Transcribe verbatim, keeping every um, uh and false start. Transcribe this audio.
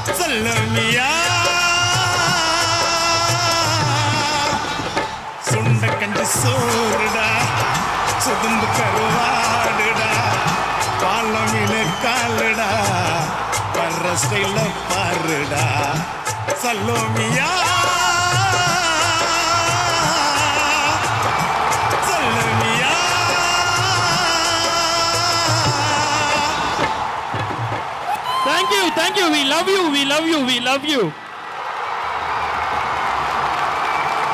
சல்லமியா சுண்ட கஞ்சி சோறுடா சுதும்பு கருவாடுடா பாலமில காலுடா வர்ற ஸ்டைல பாருடா சல்லோமியா Thank you, thank you. We love you, we love you, we love you.